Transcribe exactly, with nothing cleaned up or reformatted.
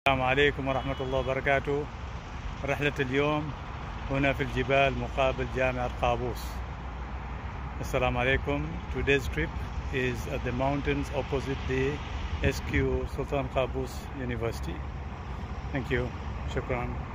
السلام عليكم ورحمة الله وبركاته. رحلة اليوم هنا في الجبال مقابل جامعة قابوس. السلام عليكم. Today's trip is at the mountains opposite the S Q Sultan Qaboos University. Thank you. Shukran.